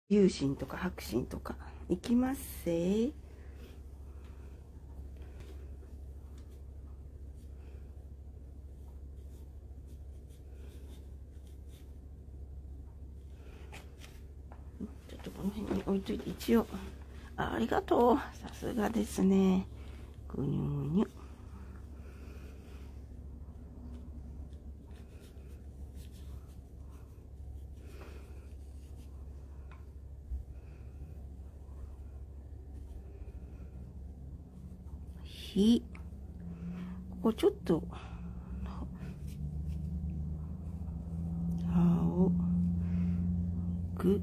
有心とか白心とかいきますせ。ちょっとこの辺に置いといて、一応ありがとう、さすがですね。ぐにゅぐにゅ。ここちょっと青く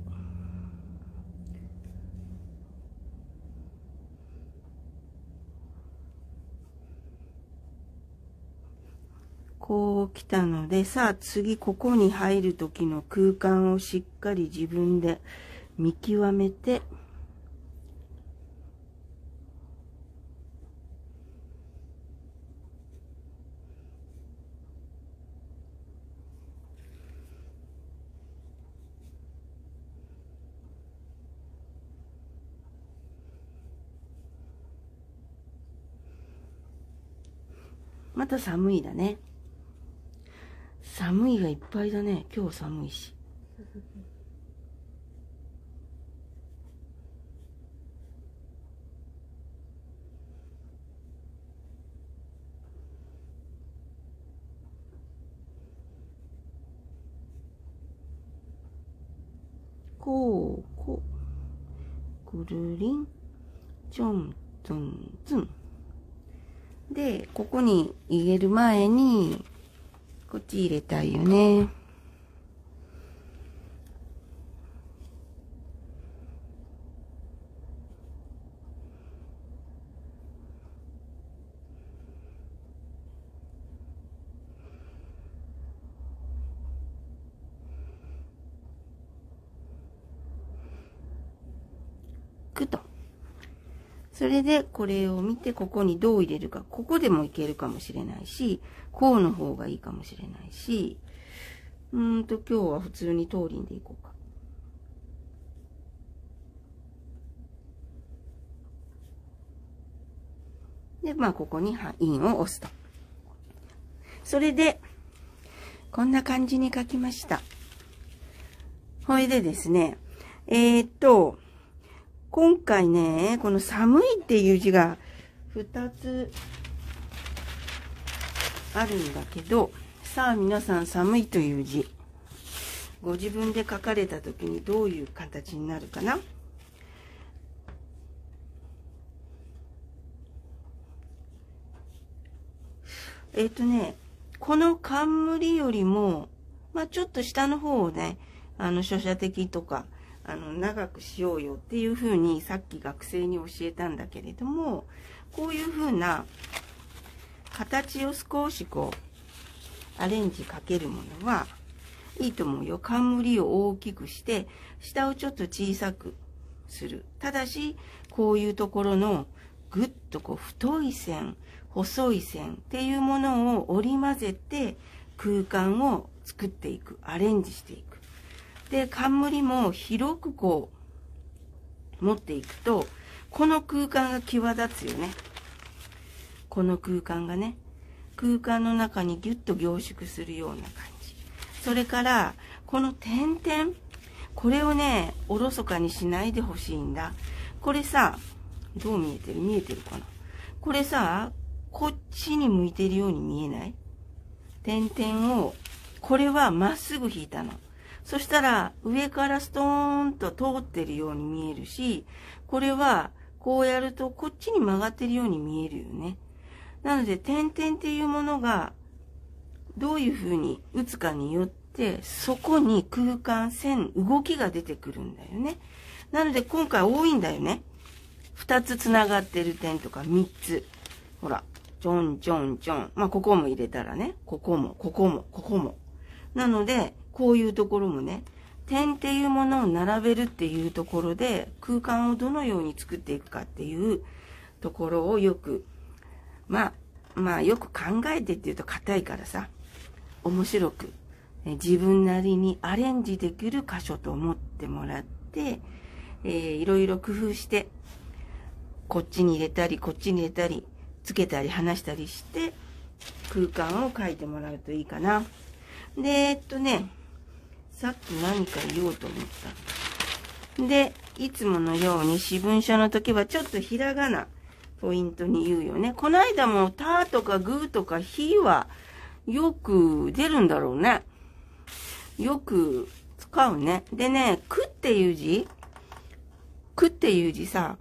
こう来たので、さあ次ここに入る時の空間をしっかり自分で見極めて、また寒いだね。寒いがいっぱいだね。今日寒いし。こう、ぐるりん、ちょん、つん、つん。で、ここに入れる前に、こっち入れたいよね。と。それでこれを見て、ここにどう入れるか。ここでもいけるかもしれないし、こうの方がいいかもしれないし、今日は普通に通りでいこうか。で、まあここに印を押すと。それで、こんな感じに書きました。ほいでですね、今回ね、この寒いっていう字が2つあるんだけど、さあ皆さん、寒いという字、ご自分で書かれた時にどういう形になるかな。この冠よりも、まあちょっと下の方をね、書写的とか、長くしようよっていうふうにさっき学生に教えたんだけれども、こういうふうな形を少しこうアレンジかけるものはいいと思うよ。冠を大きくして下をちょっと小さくする。ただしこういうところのぐっとこう太い線、細い線っていうものを織り交ぜて空間を作っていく、アレンジしていく。で、冠も広くこう持っていくと、この空間が際立つよね。この空間がね、空間の中にギュッと凝縮するような感じ。それから、この点々、これをね、おろそかにしないでほしいんだ。これさ、どう見えてる？見えてるかな？これさ、こっちに向いてるように見えない？点々を、これはまっすぐ引いたの。そしたら上からストーンと通ってるように見えるし、これはこうやるとこっちに曲がってるように見えるよね。なので点々っていうものがどういうふうに打つかによって、そこに空間、線、動きが出てくるんだよね。なので今回多いんだよね。2つつながってる点とか3つ。ほら、ちょんちょんちょん。まあここも入れたらね、ここも、ここも、ここも。なので、こういうところもね、点っていうものを並べるっていうところで、空間をどのように作っていくかっていうところをよく、まあよく考えてっていうと硬いからさ、面白く、自分なりにアレンジできる箇所と思ってもらって、 て、いろいろ工夫して、こっちに入れたり、こっちに入れたり、つけたり離したりして、空間を描いてもらうといいかな。で、さっき何か言おうと思った。で、いつものように私文書の時はちょっとひらがな、ポイントに言うよね。この間もたとかぐとかひはよく出るんだろうね。よく使うね。でね、くっていう字さ、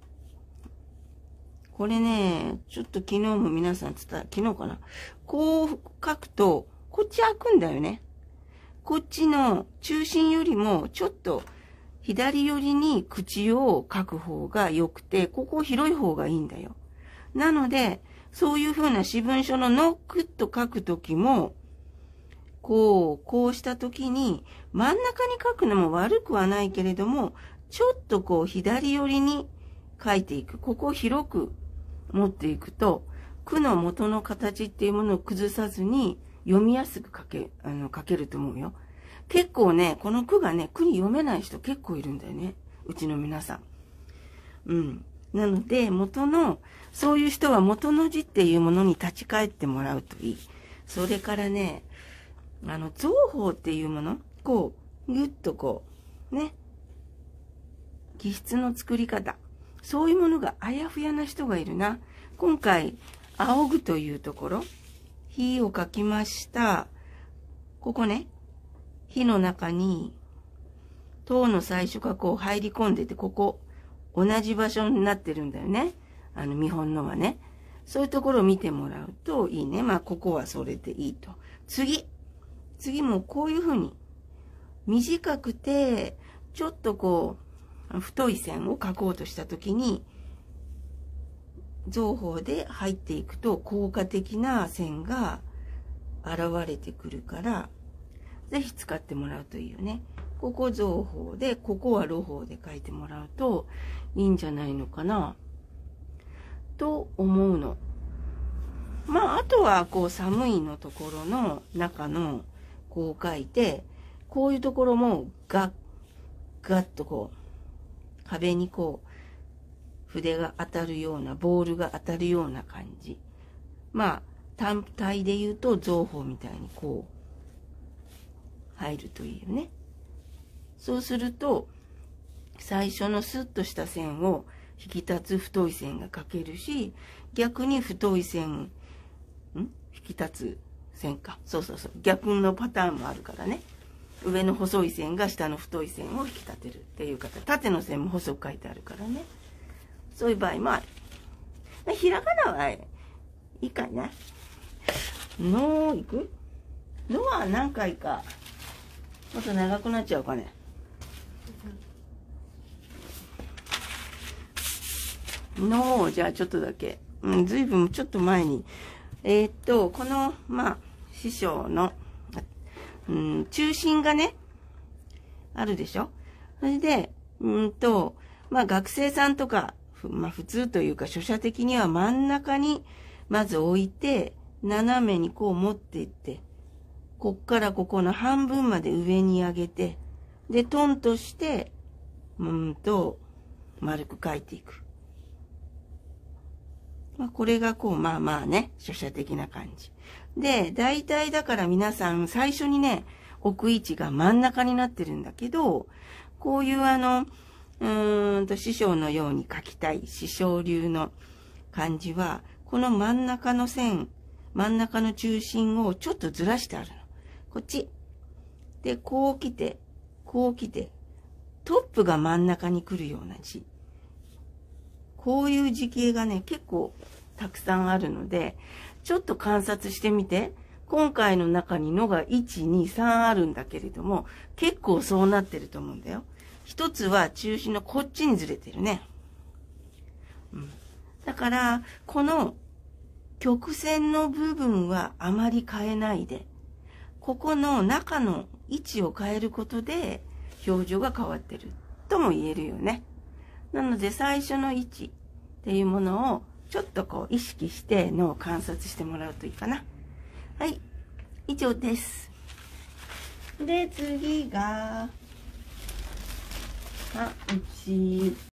これね、ちょっと昨日も皆さん昨日かな。こう書くと、こっち開くんだよね。こっちの中心よりもちょっと左寄りに口を書く方が良くて、ここ広い方がいいんだよ。なので、そういう風な私文書のノックと書くときも、こうしたときに真ん中に書くのも悪くはないけれども、ちょっと左寄りに書いていく。ここを広く持っていくと、句の元の形っていうものを崩さずに読みやすく書けると思うよ。結構ね、この句がね、句に読めない人結構いるんだよね。うちの皆さん。なので、そういう人は元の字っていうものに立ち返ってもらうといい。それからね、造法っていうもの、ぐっとね、気質の作り方。そういうものがあやふやな人がいるな。今回、仰ぐというところ、火を書きました。ここね、火の中に、塔の最初が入り込んでて、ここ、同じ場所になってるんだよね。見本のはね。そういうところを見てもらうといいね。まあ、ここはそれでいいと。次もこういうふうに、短くて、ちょっと太い線を描こうとしたときに、造法で入っていくと効果的な線が現れてくるから、ぜひ使ってもらうといいよね。ここ造法で、ここは露法で書いてもらうといいんじゃないのかな、と思うの。まあ、あとは寒いのところの中の書いて、こういうところもガッと壁に筆が当たるような、ボールが当たるような感じ。まあ、単体で言うと造法みたいに入るといいよね。そうすると、最初のスッとした線を引き立つ太い線が描けるし、逆に太い線、引き立つ線か。そう。逆のパターンもあるからね。上の細い線が下の太い線を引き立てるっていう形。縦の線も細く書いてあるからね。そういう場合もある。ひらがなはいいかな。のいく？のは何回か。もっと長くなっちゃうかね。のじゃあちょっとだけ。ずいぶんちょっと前に。この、師匠の、中心がね、あるでしょ。それで、学生さんとか、普通というか、書写的には真ん中にまず置いて、斜めに持っていって、こっからここの半分まで上に上げて、で、トンとして、丸く書いていく。これがね、書写的な感じ。で、大体だから皆さん最初にね、置く位置が真ん中になってるんだけど、こういう師匠のように書きたい師匠流の感じは、この真ん中の線、真ん中の中心をちょっとずらしてあるの。こっち。で、こう来て、トップが真ん中に来るような字。こういう字形がね、結構たくさんあるので、ちょっと観察してみて。今回の中にのが1、2、3あるんだけれども、結構そうなってると思うんだよ。一つは中心のこっちにずれてるね。だから、この曲線の部分はあまり変えないで、ここの中の位置を変えることで表情が変わってるとも言えるよね。なので最初の位置っていうものをちょっと意識してのを観察してもらうといいかな。はい、以上です。で、次が、 あ、うち